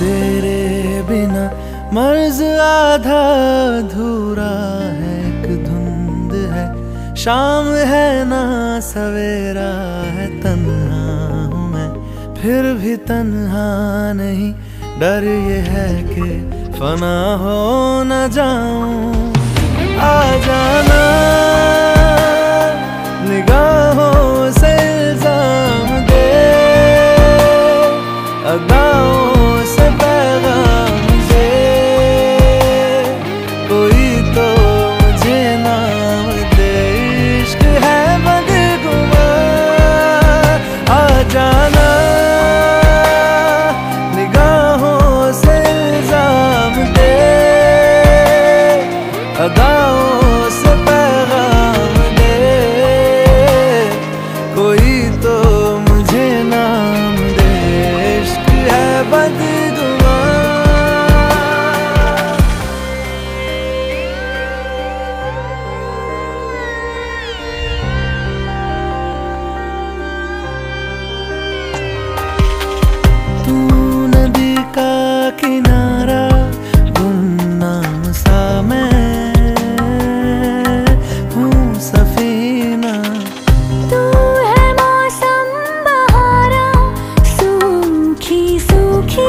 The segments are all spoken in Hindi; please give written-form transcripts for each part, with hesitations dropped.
तेरे बिना मर्ज आधा अधूरा है, एक धुंध है शाम है ना सवेरा है। तन्हा हूँ मैं फिर भी तन्हा नहीं, डर ये है कि फना हो न जाऊं। आ जाना निगाहों से इल्जाम दे, अदाओं से पैगाम दे, कोई तो मुझे नाम दे। इश्क है बदगुमा, आ जाना निगाहों से इल्जाम दे, अदाओं से पैगाम दे, कोई तो मुझे नाम दे। इश्क है बदगुमा। तू नदी का किनारा, गुमनाम सा मैं हूँ सफीना। तू है मौसम बहारा, सूखी सूखी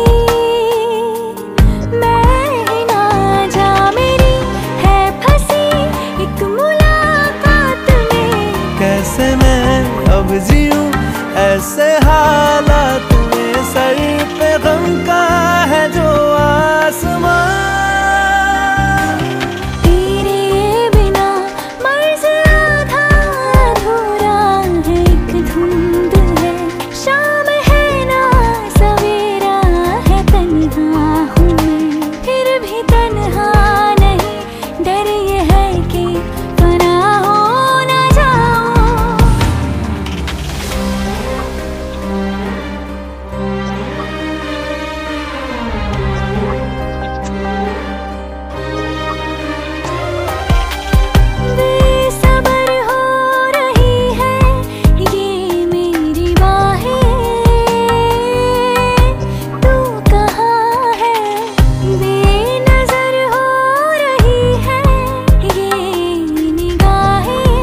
मैं ही ना जा, मेरी है फंसी एक मुलाकात में। कैसे मैं अब जीऊं ऐसे हालात में, सर पे गम का है जो आसमां। तेरे बिना मर्ज आधा अधूरा है, एक धुंध है शाम है ना सवेरा है। तन्हा हूँ मैं फिर भी तन्हा नहीं, डर ये है कि फना हो न जाऊं। बेसब्र हो रही है ये मेरी बाहें, तू कहाँ है? बेनज़र हो रही है ये निगाहें,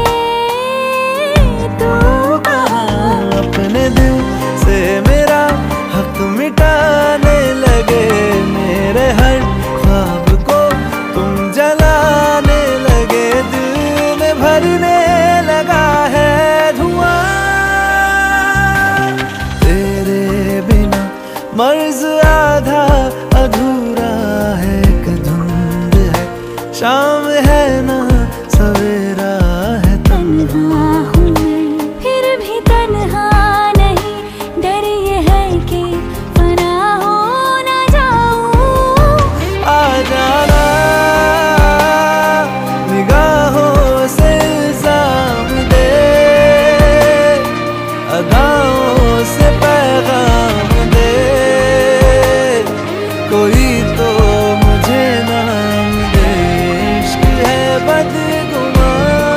तू कहाँ? अपने दिल से मेरा हक मिटाने लगे, मेरे हर ख्वाब को तुम जलाने लगे। दिल में भरने लगा है धुआं, तेरे बिना मर्ज आधा अधूरा है, एक धुंध है शाम है ना सवेरा है। तन्हा हूँ मैं फिर भी तन्हा नहीं, डर ये है कि फना हो न जाऊं। आ जाना निगाहों से इल्जाम दे, अदाओं से पैगाम दे, कोई तो मुझे नाम दे। इश्क है बदगुमा।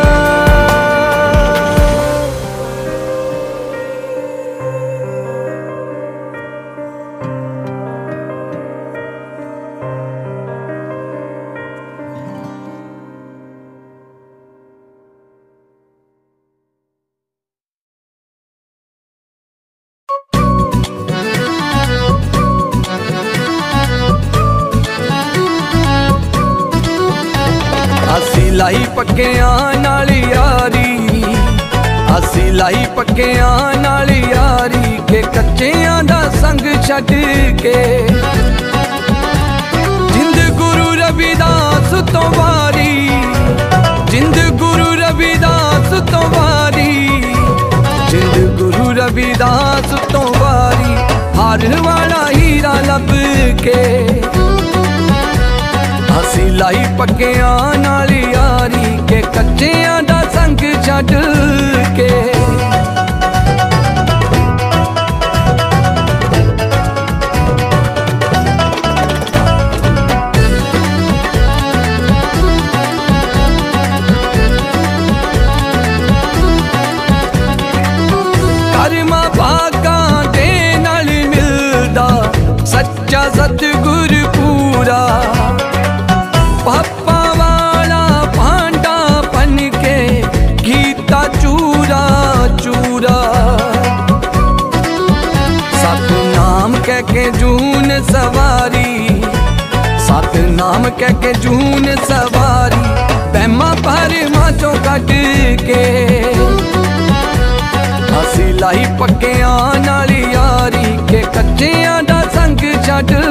ਅਸੀਂ ਲਾਈ ਪੱਕਿਆਂ ਨਾਲ ਯਾਰੀ, ਅਸੀਂ ਲਾਈ ਪੱਕਿਆਂ ਨਾਲ ਯਾਰੀ, ਕਿ ਕੱਚਿਆਂ ਦਾ ਸੰਗ ਛੱਡ ਕੇ ਜਿੰਦ ਗੁਰੂ ਰਵਿਦਾਸ ਤੋਂ ਵਾਰੀ, ਜਿੰਦ ਗੁਰੂ ਰਵਿਦਾਸ ਤੋਂ ਵਾਰੀ, ਜਿੰਦ ਗੁਰੂ ਰਵਿਦਾਸ ਤੋਂ ਵਾਰੀ, ਹਾਰ ਵਾਲਾ ਹੀਰਾ ਲੱਭ ਕੇ। ਅਸੀਂ ਲਾਈ ਪੱਕਿਆਂ ਨਾਲ ਯਾਰੀ, ਕਿ ਕੱਚਿਆਂ ਦਾ ਸੰਗ ਛੱਡ ਕੇ। ਕਰਮਾਂ ਭਾਗਾਂ ਦੇ ਨਾਲ ਮਿਲਦਾ सच्चा सतगुर पूरा, पापा वाला भांडा बन के गीता चूरा चूरा। सतनाम कह के जून सवारी, सतनाम कह के जून सवारी, बैमा पर माचों कट के असी लाई पक्कियां नाल यारी के कच्चियां दा संग छड्ड